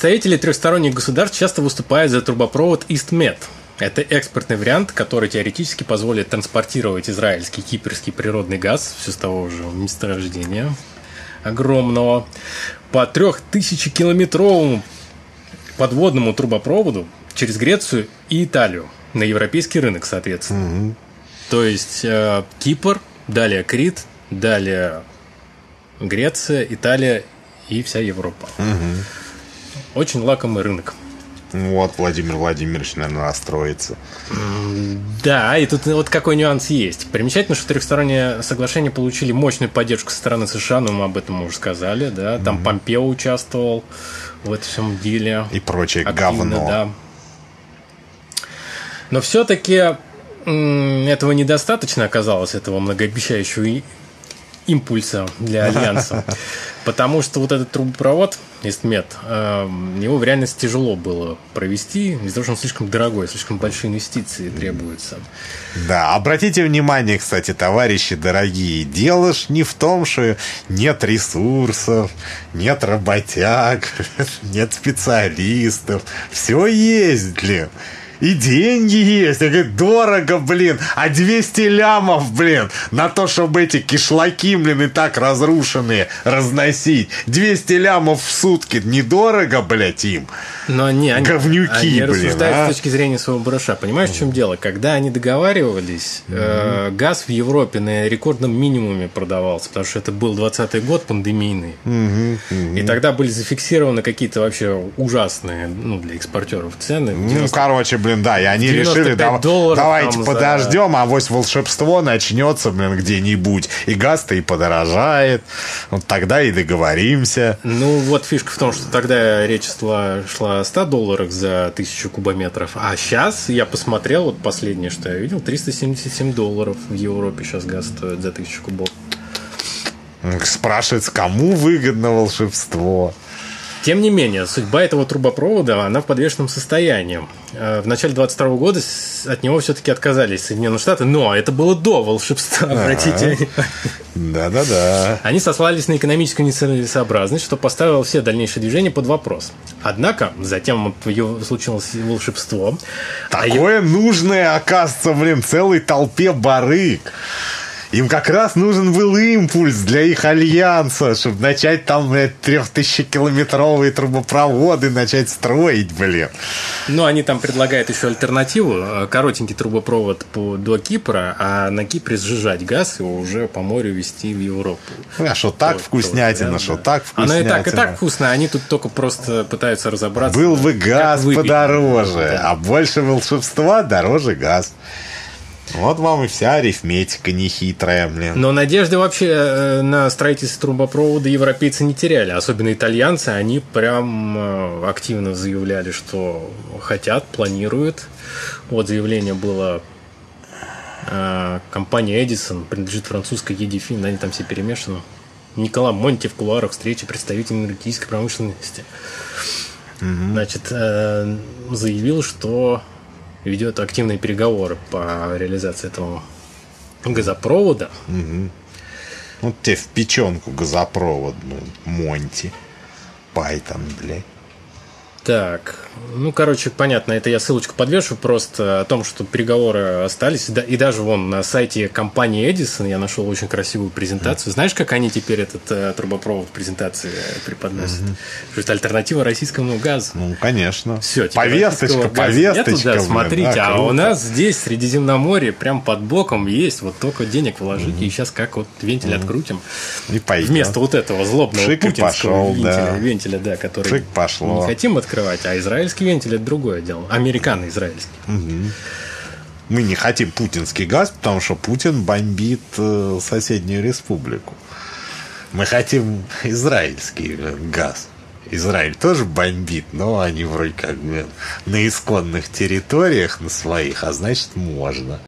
Представители трехсторонних государств часто выступают за трубопровод EastMed. Это экспортный вариант, который теоретически позволит транспортировать израильский кипрский природный газ все с того же месторождения огромного по 3000-километровому подводному трубопроводу через Грецию и Италию на европейский рынок, соответственно. Угу. То есть Кипр, далее Крит, далее Греция, Италия и вся Европа. Угу. Очень лакомый рынок. Вот Владимир Владимирович, наверное, расстроится. Да, и тут вот какой нюанс есть. Примечательно, что трехсторонние соглашения получили мощную поддержку со стороны США, но мы об этом уже сказали, да. Там Помпео участвовал в этом всем деле. И прочее активно, говно. да. Но все-таки этого недостаточно оказалось, этого многообещающего импульса для Альянса. Потому что вот этот трубопровод EastMed, его в реальности тяжело было провести, из-за того, что он слишком дорогой, слишком большие инвестиции требуются. Да, обратите внимание, кстати, товарищи дорогие, дело ж не в том, что нет ресурсов, нет работяг, нет специалистов. Все есть, блин. И деньги есть. Я говорю, дорого, блин. А 200 лямов, блин, на то, чтобы эти кишлаки, блин, и так разрушенные разносить. 200 лямов в сутки. Недорого, блядь, им. Но говнюки, они блин, рассуждают с точки зрения своего барыша. Понимаешь, в чем дело? Когда они договаривались, газ в Европе на рекордном минимуме продавался, потому что это был 20-й год пандемийный. И тогда были зафиксированы какие-то вообще ужасные, для экспортеров цены. Короче, блин, да, и они решили, давайте подождем, авось волшебство начнется, блин, где-нибудь, и газ-то и подорожает, вот тогда и договоримся. Ну, вот фишка в том, что тогда речь шла о $100 за 1000 кубометров, а сейчас я посмотрел, вот последнее, что я видел, $377 в Европе сейчас газ стоит за 1000 кубов. Спрашивается, кому выгодно волшебство? Тем не менее, судьба этого трубопровода, она в подвешенном состоянии. В начале 2022 года от него все-таки отказались Соединенные Штаты, но это было до волшебства, обратите. Да-да-да. Они сослались на экономическую нецелесообразность, что поставило все дальнейшие движения под вопрос. Однако, затем случилось волшебство. Такое нужное, оказывается, блин, целой толпе барыг. Им как раз нужен был импульс для их альянса, чтобы начать там 3000-километровые трубопроводы начать строить, блин. Ну, они там предлагают еще альтернативу. Коротенький трубопровод до Кипра, а на Кипре сжижать газ и уже по морю везти в Европу. А что так вкуснятина, что так вкуснятина. Оно и так вкусно, они тут только просто пытаются разобраться. Был бы газ подороже, а больше волшебства дороже газ. Вот вам и вся арифметика нехитрая, блин. Но надежды вообще на строительство трубопровода европейцы не теряли. Особенно итальянцы, они прям активно заявляли, что хотят, планируют. Вот заявление было компания Edison, принадлежит французской Едифин, они там все перемешаны. Никола Монти в кулуарах встречи представителей энергетической промышленности. Значит, заявил, что ведет активные переговоры по реализации этого газопровода. Вот тебе в печенку газопровод, Монти Пайтон, блядь. Так, короче, понятно, это я ссылочку подвешу просто о том, что переговоры остались. И даже вон на сайте компании Edison я нашел очень красивую презентацию. Знаешь, как они теперь этот трубопровод в презентации преподносят? Что это альтернатива российскому газу. Ну, конечно. Все, повесточка. Нету, да, смотрите, а у нас здесь, в Средиземноморье, прям под боком есть, вот только денег вложите, и сейчас как вот вентиль открутим. И пойдем. Вместо вот этого злобного Пшик путинского пошел, вентиля, да, который Пшик пошло. не хотим открывать, а израильский вентиль – это другое дело. Американо-израильский. Мы не хотим путинский газ, потому что Путин бомбит соседнюю республику. Мы хотим израильский газ. Израиль тоже бомбит, но они вроде как бы на исконных территориях, на своих, а значит можно.